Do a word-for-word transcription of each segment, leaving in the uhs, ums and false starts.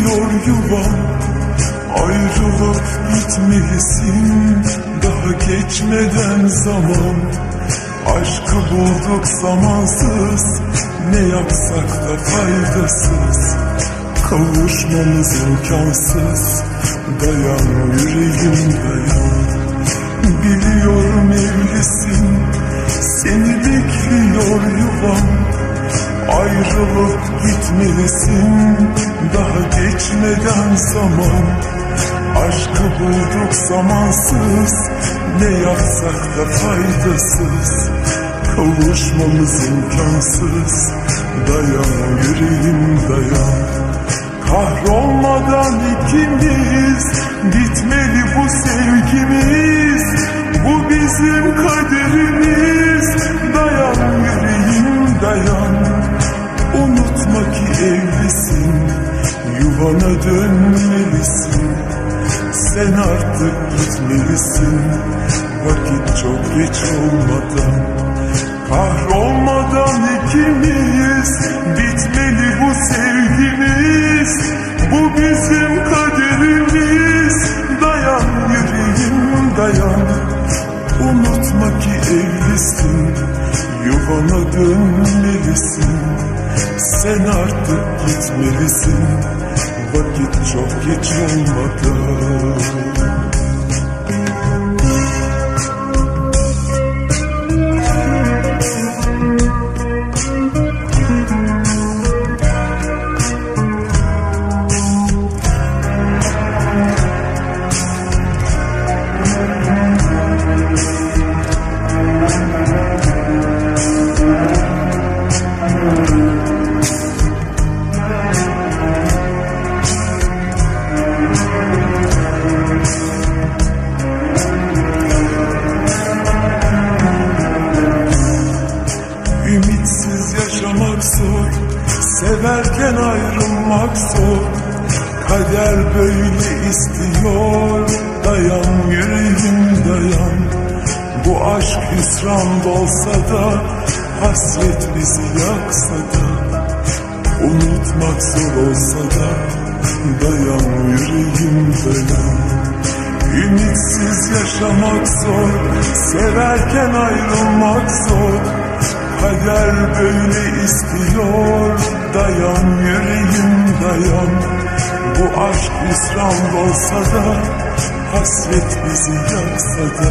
bitmiyor yuvam. Ayrılıp gitmelisin daha geçmeden zaman. Aşkı bulduk zamansız, ne yapsak da faydasız. Kavuşmamız imkansız, dayan yüreğim dayan. Biliyorum evlisin, seni bekliyor yuvam. Ayrılıp gitmelisin daha geçmeden zaman. Aşkı bulduk zamansız, ne yapsak da faydasız. Kavuşmamız imkansız, dayan yüreğim dayan. Kahrolmadan ikimiz, bitmeli bu sevgimiz. Bu bizim kaderimiz, dayan yüreğim dayan. Unutma ki evlisin, yuvana dönmelisin. Sen artık gitmelisin, vakit çok geç olmadan. Kahrolmadan ikimiz, bitmeli bu sevgimiz. Bu bizim kaderimiz, dayan yüreğim dayan. Unutma ki evlisin, yuvana dönmelisin. Sen artık gitmelisin, vakit çok geç olmadan. Ümitsiz yaşamak zor, severken ayrılmak zor. Kader böyle istiyor, dayan yüreğim dayan. Bu aşk hüsran dolsa da, hasret bizi yaksa da. Unutmak zor olsa da, dayan yüreğim dayan. Ümitsiz yaşamak zor, severken ayrılmak zor. Kader böyle istiyor, dayan yüreğim dayan. Bu aşk hüsran olsa da, hasret bizi yaksa da.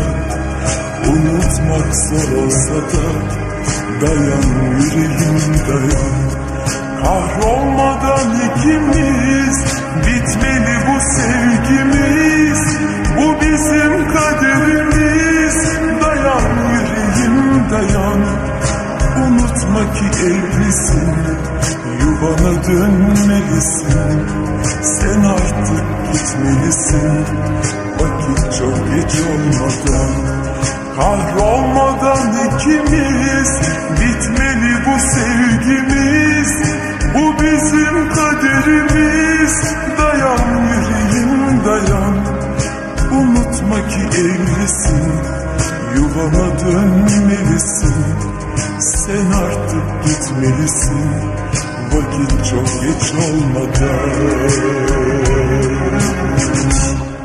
Unutmak zor olsa da, dayan yüreğim dayan. Kahrolmadan ikimiz, bitmeli bu sevgimiz. Bu bizim kaderimiz, dayan yüreğim dayan. Unutma ki evlisin, yuvana dönmelisin. Sen artık gitmelisin, vakit çok geç olmadan. Kahrolmadan ikimiz, bitmeli bu sevgimiz. Bu bizim kaderimiz, dayan yüreğim dayan. Unutma ki evlisin, yuvana dönmelisin. Sen artık gitmelisin, vakit çok geç olmadan.